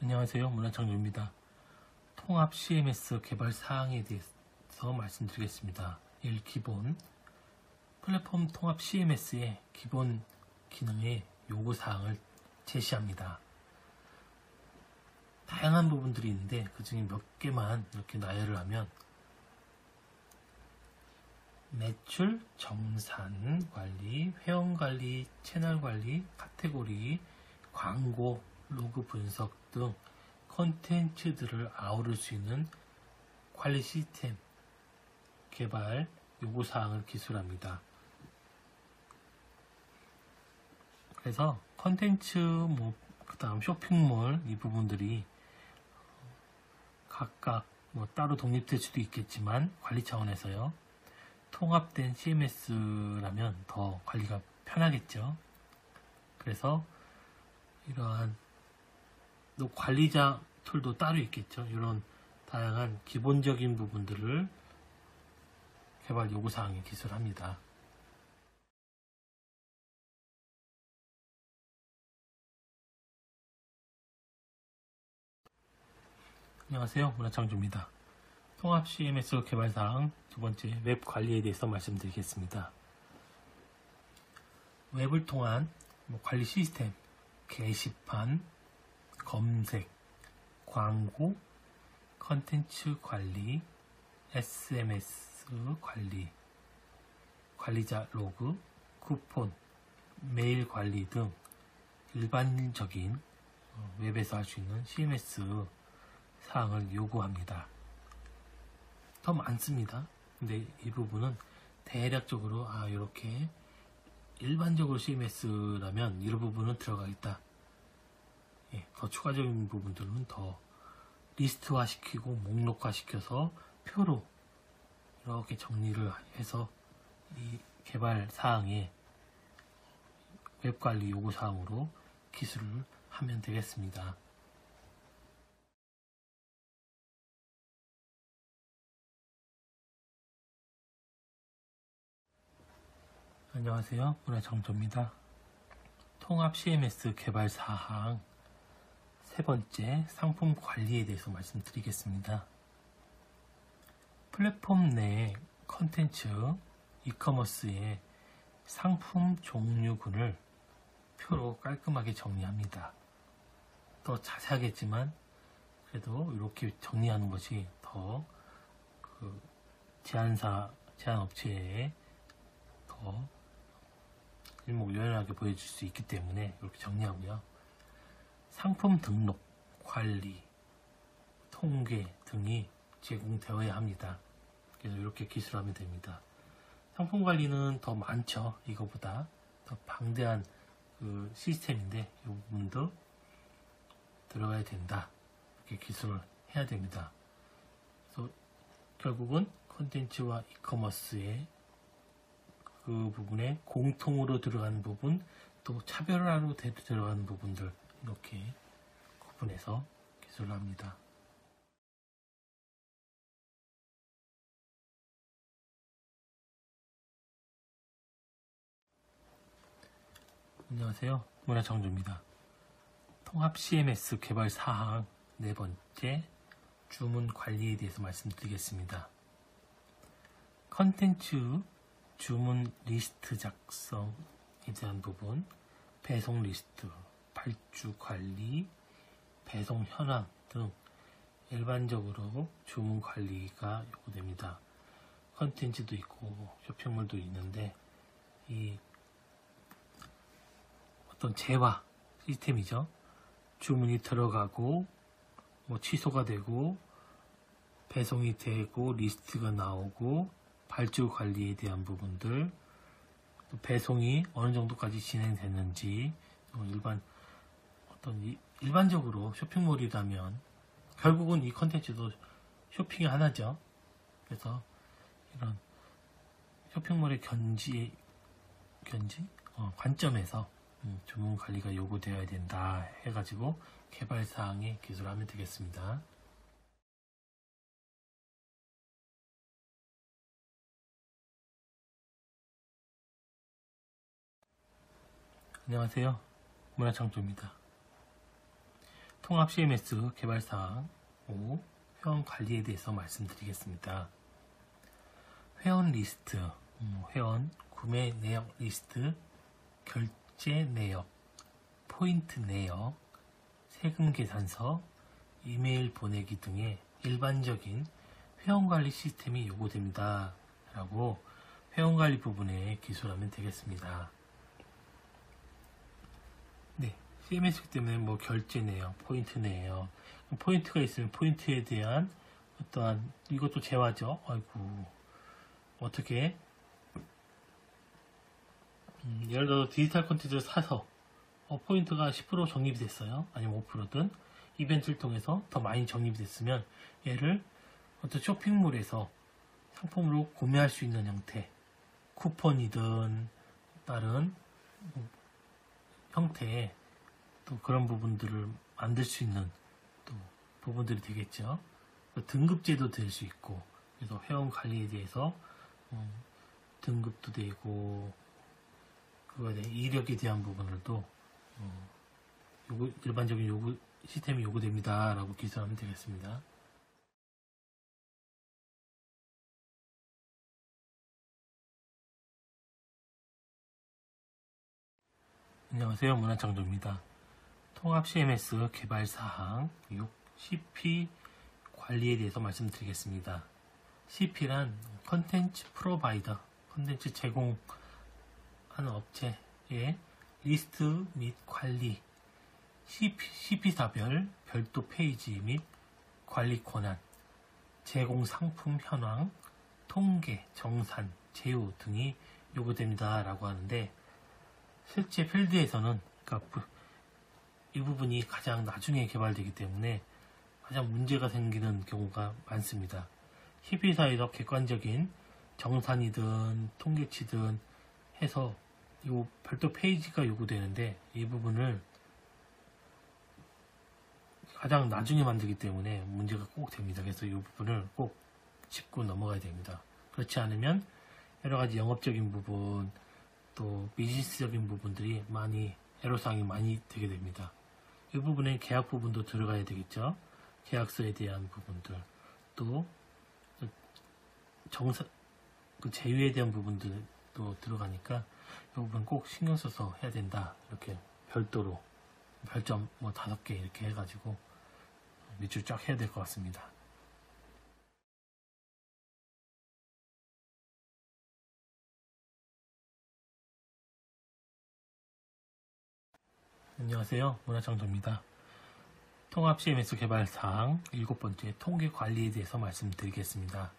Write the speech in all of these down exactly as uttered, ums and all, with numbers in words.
안녕하세요. 문화창조입니다. 통합 씨엠에스 개발 사항에 대해서 말씀드리겠습니다. 일. 기본 플랫폼 통합 씨엠에스의 기본 기능의 요구사항을 제시합니다. 다양한 부분들이 있는데 그 중에 몇 개만 이렇게 나열을 하면 매출, 정산 관리, 회원 관리, 채널 관리, 카테고리, 광고, 로그 분석 등 컨텐츠들을 아우를 수 있는 관리 시스템 개발 요구사항을 기술합니다. 그래서 컨텐츠, 뭐, 그 다음 쇼핑몰 이 부분들이 각각 뭐 따로 독립될 수도 있겠지만 관리 차원에서요. 통합된 씨엠에스라면 더 관리가 편하겠죠. 그래서 이러한 또 관리자 툴도 따로 있겠죠. 이런 다양한 기본적인 부분들을 개발 요구사항에 기술합니다. 안녕하세요. 문화창조입니다. 통합 씨엠에스 개발사항 두 번째 웹 관리에 대해서 말씀드리겠습니다. 웹을 통한 뭐 관리 시스템, 게시판, 검색, 광고, 컨텐츠 관리, 에스엠에스 관리, 관리자 로그, 쿠폰, 메일 관리 등 일반적인 웹에서 할 수 있는 씨엠에스 사항을 요구합니다. 더 많습니다. 근데 이 부분은 대략적으로 아 이렇게 일반적으로 씨엠에스라면 이런 부분은 들어가겠다. 예, 더 추가적인 부분들은 더 리스트화 시키고 목록화 시켜서 표로 이렇게 정리를 해서 이 개발 사항에 웹 관리 요구 사항으로 기술을 하면 되겠습니다. 안녕하세요. 문화창조입니다. 통합 씨엠에스 개발 사항 세 번째 상품 관리에 대해서 말씀드리겠습니다. 플랫폼 내 컨텐츠, 이커머스의 상품 종류군을 표로 깔끔하게 정리합니다. 더 자세하겠지만 그래도 이렇게 정리하는 것이 더 그 제안사, 제안업체에 더 일목요연하게 보여줄 수 있기 때문에 이렇게 정리하고요. 상품 등록, 관리, 통계 등이 제공되어야 합니다. 그래서 이렇게 기술하면 됩니다. 상품 관리는 더 많죠. 이거보다 더 방대한 그 시스템인데 이 부분도 들어가야 된다. 이렇게 기술을 해야 됩니다. 그래서 결국은 콘텐츠와 이커머스의 그 부분에 공통으로 들어가는 부분, 또 차별화로 들어가는 부분들 이렇게 구분해서 기술을 합니다. 안녕하세요. 문화창조입니다. 통합 씨엠에스 개발 사항 네 번째 주문 관리에 대해서 말씀드리겠습니다. 컨텐츠 주문 리스트 작성에 대한 부분, 배송 리스트, 발주 관리, 배송 현황 등 일반적으로 주문 관리가 요구됩니다. 컨텐츠도 있고 쇼핑몰도 있는데 이 어떤 재화 시스템이죠. 주문이 들어가고 뭐 취소가 되고 배송이 되고 리스트가 나오고 발주 관리에 대한 부분들, 또 배송이 어느 정도까지 진행됐는지, 일반 어떤 일반적으로 쇼핑몰이라면 결국은 이 컨텐츠도 쇼핑이 하나죠. 그래서 이런 쇼핑몰의 견지 견지 어, 관점에서 음, 주문 관리가 요구되어야 된다 해가지고 개발 사항에 기술하면 되겠습니다. 안녕하세요. 문화창조입니다. 통합 씨엠에스 개발사항 오. 회원 관리에 대해서 말씀드리겠습니다. 회원 리스트, 음, 회원 구매 내역 리스트, 결제 내역, 포인트 내역, 세금 계산서, 이메일 보내기 등의 일반적인 회원관리 시스템이 요구됩니다. 라고 회원관리 부분에 기술하면 되겠습니다. 네, 씨엠에스이기 때문에 뭐 결제 내역, 포인트 내역, 포인트가 있으면 포인트에 대한 어떠한, 이것도 재화죠. 아이고, 어떻게 음, 예를 들어 디지털 콘텐츠를 사서 어, 포인트가 십 퍼센트 적립이 됐어요. 아니면 오 퍼센트든 이벤트를 통해서 더 많이 적립이 됐으면 얘를 어떤 쇼핑몰에서 상품으로 구매할 수 있는 형태, 쿠폰이든 다른 형태의 또 그런 부분들을 만들 수 있는 또 부분들이 되겠죠. 등급제도 될 수 있고, 그래서 회원 관리에 대해서 음, 등급도 되고, 그거에 대한 이력에 대한 부분을도 어, 요구, 일반적인 요구 시스템이 요구됩니다. 라고 기술하면 되겠습니다. 안녕하세요. 문화창조입니다. 통합 씨엠에스 개발사항 육 씨피 관리에 대해서 말씀드리겠습니다. 씨피란 컨텐츠 프로바이더, 컨텐츠 제공하는 업체의 리스트 및 관리, 씨피사별 별도 페이지 및 관리 권한, 제공 상품 현황, 통계, 정산, 제휴 등이 요구됩니다. 라고 하는데, 실제 필드에서는 그러니까 이 부분이 가장 나중에 개발되기 때문에 가장 문제가 생기는 경우가 많습니다. 씨피사에서 객관적인 정산이든 통계치든 해서 이 별도 페이지가 요구되는데 이 부분을 가장 나중에 만들기 때문에 문제가 꼭 됩니다. 그래서 이 부분을 꼭 짚고 넘어가야 됩니다. 그렇지 않으면 여러가지 영업적인 부분 또 비즈니스적인 부분들이 많이 애로사항이 많이 되게 됩니다. 이 부분에 계약 부분도 들어가야 되겠죠. 계약서에 대한 부분들 또 정사 그 제휴에 대한 부분들도 들어가니까 이 부분 꼭 신경 써서 해야 된다. 이렇게 별도로 별점 뭐 다섯 개 이렇게 해가지고 밑줄 쫙 해야 될 것 같습니다. 안녕하세요. 문화창조입니다. 통합 씨엠에스 개발사항 일곱 번째 통계 관리에 대해서 말씀드리겠습니다.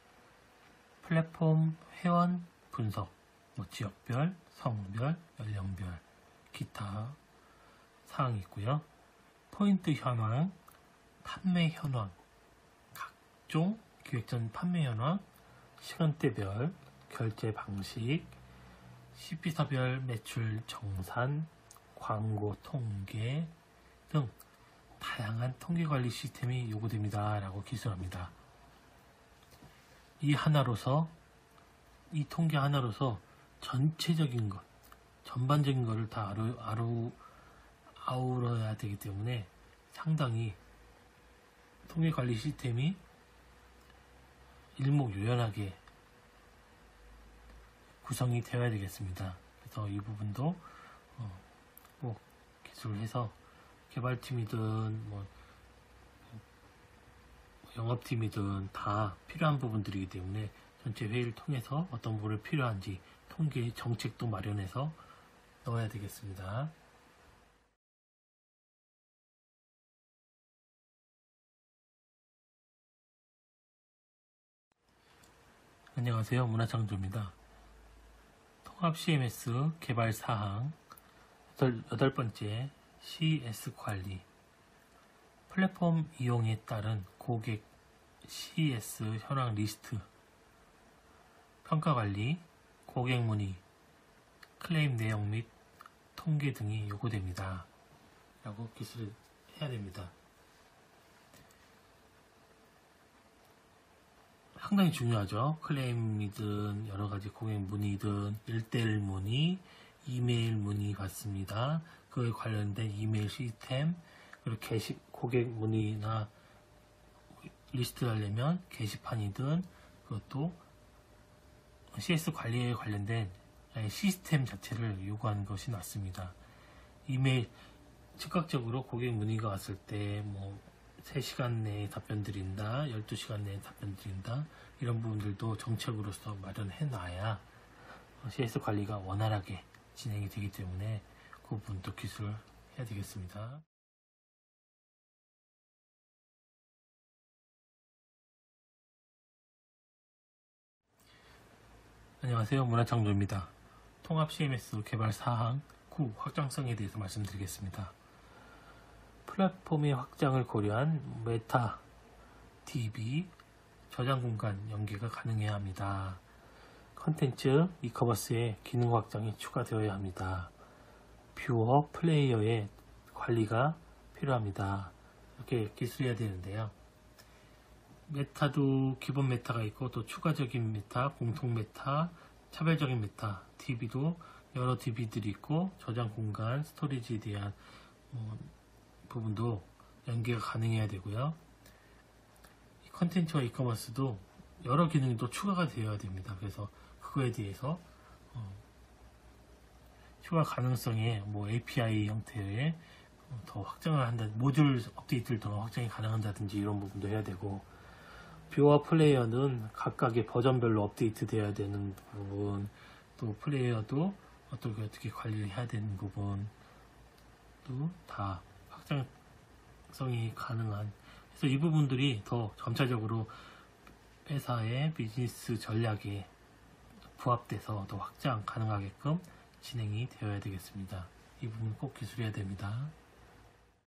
플랫폼 회원 분석, 뭐 지역별, 성별, 연령별, 기타 사항이 있고요. 포인트 현황, 판매 현황, 각종 기획 전 판매 현황, 시간대별, 결제 방식, 씨피사별 매출 정산, 광고 통계 등 다양한 통계관리 시스템이 요구됩니다. 라고 기술합니다. 이 하나로서, 이 통계 하나로서 전체적인 것, 전반적인 것을 다 아루, 아루, 아우러야 되기 때문에 상당히 통계관리 시스템이 일목요연하게 구성이 되어야 되겠습니다. 그래서 이 부분도 어, 꼭 기술해서 개발팀이든 뭐 영업팀이든 다 필요한 부분들이기 때문에 전체 회의를 통해서 어떤 부분이 필요한지 통계 정책도 마련해서 넣어야 되겠습니다. 안녕하세요. 문화창조입니다. 통합 씨엠에스 개발 사항 여덟 번째 씨에스 관리, 플랫폼 이용에 따른 고객 씨에스 현황 리스트, 평가관리, 고객 문의, 클레임 내용 및 통계 등이 요구됩니다. 라고 기술을 해야 됩니다. 상당히 중요하죠. 클레임이든 여러가지 고객 문의든 일대일 문의, 이메일 문의 받습니다. 그에 관련된 이메일 시스템, 그리고 게시, 고객 문의나 리스트 하려면 게시판이든 그것도 씨에스 관리에 관련된 시스템 자체를 요구하는 것이 낫습니다. 이메일 즉각적으로 고객 문의가 왔을 때 뭐 세 시간 내에 답변 드린다, 열두 시간 내에 답변 드린다, 이런 부분들도 정책으로서 마련해 놔야 씨에스 관리가 원활하게 진행이 되기 때문에 그 부분도 기술을 해야 되겠습니다. 안녕하세요. 문화창조입니다. 통합 씨엠에스 개발 사항 구 확장성에 대해서 말씀드리겠습니다. 플랫폼의 확장을 고려한 메타 디비 저장 공간 연계가 가능해야 합니다. 컨텐츠 이커머스의 기능 확장이 추가되어야 합니다. 뷰어 플레이어의 관리가 필요합니다. 이렇게 기술해야 되는데요. 메타도 기본 메타가 있고 또 추가적인 메타, 공통 메타, 차별적인 메타, 디비도 여러 디비들이 있고 저장 공간, 스토리지에 대한 어, 부분도 연계가 가능해야 되고요. 이 컨텐츠와 이커머스도 여러 기능도 추가가 되어야 됩니다. 그래서 그거에 대해서 어, 추가 가능성에 뭐 에이피아이 형태의 어, 더 확장을 한다, 모듈 업데이트를 더 확장이 가능한다든지 이런 부분도 해야 되고, 뷰어 플레이어는 각각의 버전별로 업데이트 되어야 되는 부분, 또 플레이어도 어떻게 어떻게 관리를 해야 되는 부분도 다 확장성이 가능한, 그래서 이 부분들이 더 점차적으로 회사의 비즈니스 전략에 부합돼서 더 확장 가능하게끔 진행이 되어야 되겠습니다. 이 부분 꼭 기술해야 됩니다.